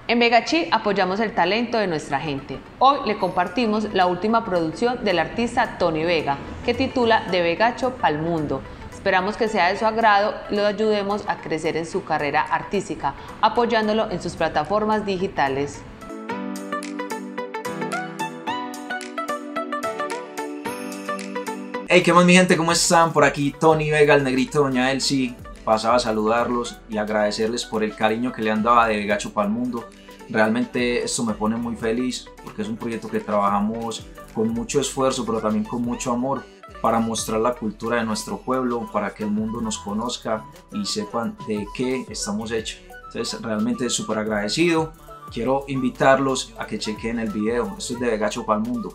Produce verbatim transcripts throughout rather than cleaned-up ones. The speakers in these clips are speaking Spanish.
En Vegachí apoyamos el talento de nuestra gente. Hoy le compartimos la última producción del artista Tony Vega, que titula De Vegacho pa'l Mundo. Esperamos que sea de su agrado y lo ayudemos a crecer en su carrera artística, apoyándolo en sus plataformas digitales. Hey, ¿qué más mi gente? ¿Cómo están? Por aquí Tony Vega, el negrito Doña Elsie. Pasaba a saludarlos y agradecerles por el cariño que le han dado a De Vegacho pa'l Mundo. Realmente esto me pone muy feliz porque es un proyecto que trabajamos con mucho esfuerzo, pero también con mucho amor, para mostrar la cultura de nuestro pueblo, para que el mundo nos conozca y sepan de qué estamos hechos. Entonces realmente súper agradecido. Quiero invitarlos a que chequen el video. Esto es De Vegacho pa'l Mundo.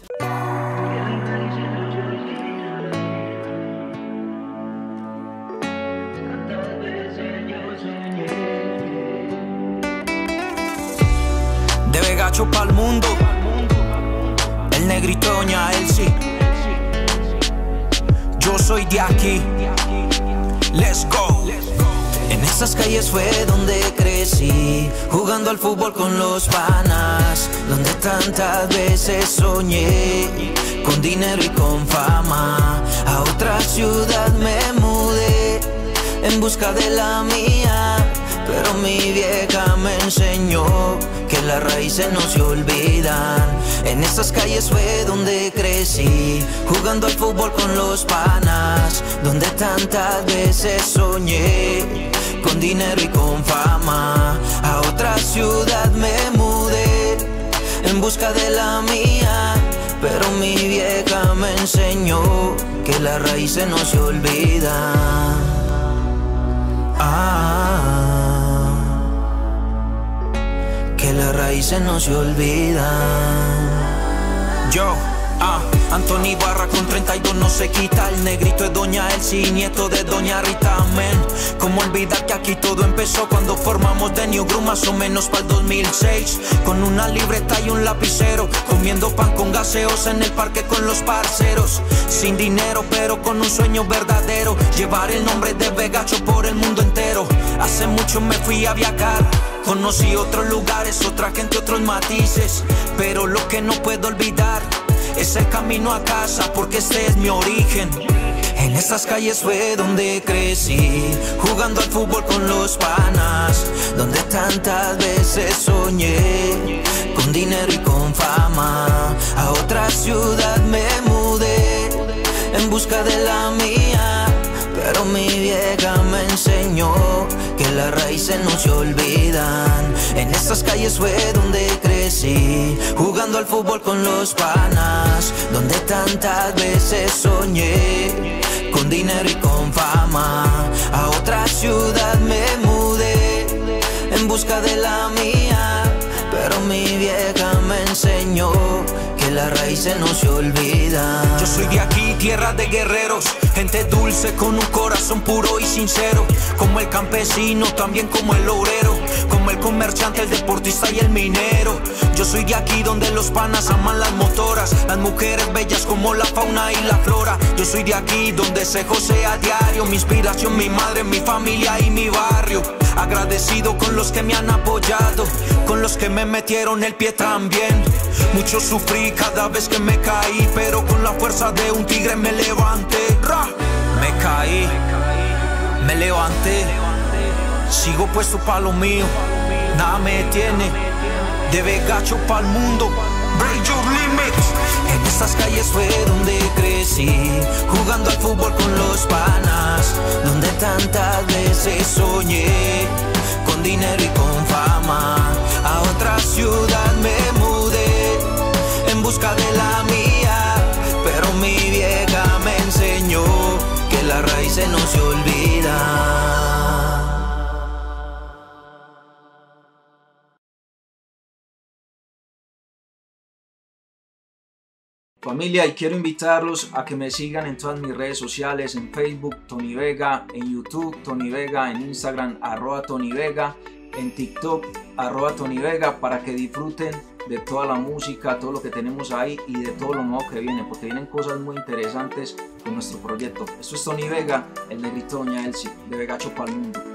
De Vegacho pa'l Mundo, el negrito Doña Elsie. Yo soy de aquí, let's go. En esas calles fue donde crecí, jugando al fútbol con los panas, donde tantas veces soñé, con dinero y con fama. A otra ciudad me mudé, en busca de la mía, pero mi vieja me enseñó que las raíces no se olvidan. En esas calles fue donde crecí, jugando al fútbol con los panas, donde tantas veces soñé, con dinero y con fama. A otra ciudad me mudé, en busca de la mía, pero mi vieja me enseñó que las raíces no se olvidan. Ah, que las raíces no se olvidan. Yo, ah, Anthony Barra con treinta y dos no se quita. El negrito es Doña Elsie, nieto de Doña Rita, amén. Cómo olvidar que aquí todo empezó cuando formamos The New Groove, más o menos para el dos mil seis. Con una libreta y un lapicero, comiendo pan con gaseosa en el parque con los parceros. Sin dinero pero con un sueño verdadero, llevar el nombre de Vegacho por el mundo entero. Hace mucho me fui a viajar, conocí otros lugares, otra gente, otros matices, pero lo que no puedo olvidar es el camino a casa, porque este es mi origen. En esas calles fue donde crecí, jugando al fútbol con los panas, donde tantas veces soñé, con dinero y con fama. A otra ciudad me mudé, en busca de la mía, pero mi vieja me enseñó que las raíces no se olvidan. En esas calles fue donde crecí, jugando al fútbol con los panas, donde tantas veces soñé, con dinero y con fama. A otra ciudad me mudé, en busca de la mía, pero mi vieja me enseñó que las raíces no se olvidan. Yo soy de aquí, tierra de guerreros, gente dulce con un corazón puro y sincero, como el campesino, también como el obrero, como el comerciante, el deportista y el minero. Yo soy de aquí donde los panas aman las motoras, las mujeres bellas como la fauna y la flora. Yo soy de aquí donde se josea a diario, mi inspiración, mi madre, mi familia y mi barrio. Agradecido con los que me han apoyado, con los que me metieron el pie también. Mucho sufrí cada vez que me caí, pero con la fuerza de un tigre me levanté. ¡Ra! Me caí, me levanté, sigo puesto pa' lo mío, nada me detiene. De Vegacho pa'l Mundo, break your limits. En estas calles fue donde crecí, jugando al fútbol con los panas, donde tantas veces soñé, con dinero y con fama. A otra ciudad me mudé, en busca de la mía, pero mi vieja me enseñó que las raíces no se olvidan. Familia, y quiero invitarlos a que me sigan en todas mis redes sociales, en Facebook Tony Vega, en YouTube Tony Vega, en Instagram arroba Tony Vega, en TikTok arroba Tony Vega, para que disfruten de toda la música, todo lo que tenemos ahí y de todo lo nuevo que viene, porque vienen cosas muy interesantes con nuestro proyecto. Esto es Tony Vega, el negrito Doña Elsie, de Vegacho pa'l Mundo.